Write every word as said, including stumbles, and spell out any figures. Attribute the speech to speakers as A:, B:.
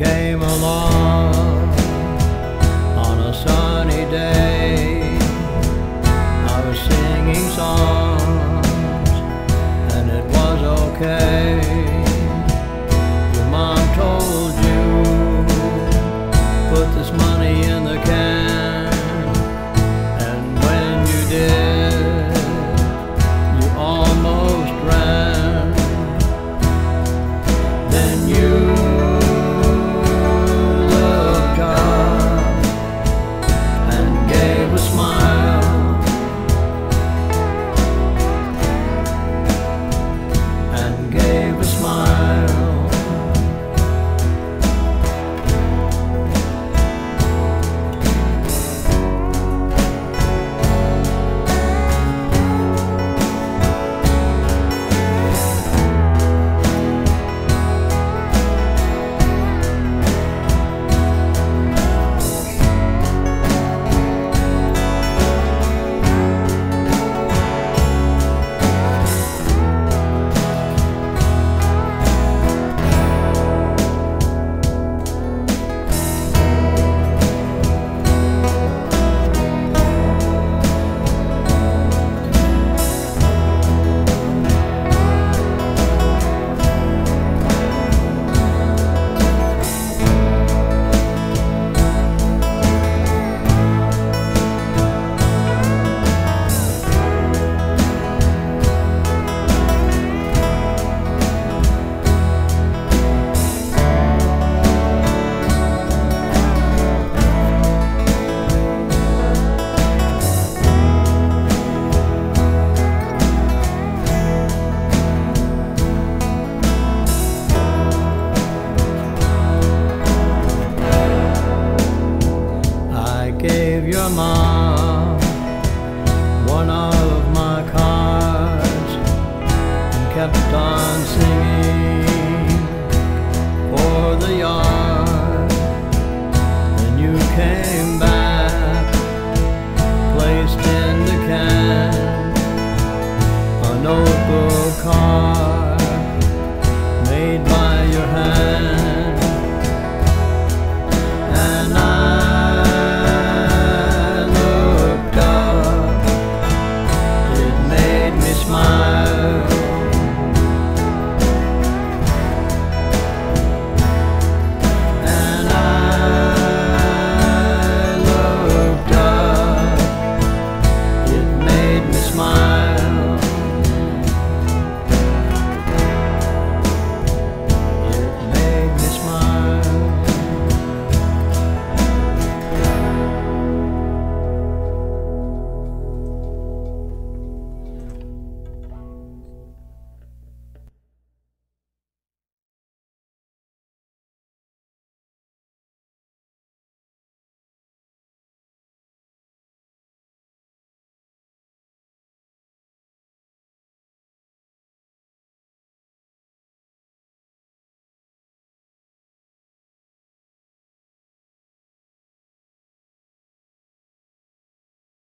A: came along on a sunny day. I was singing songs and it was okay. Your mom told you, put this money in the can, and when you did, you almost ran. Then you looked up and gave a smile, and gave a smile. Gave your mom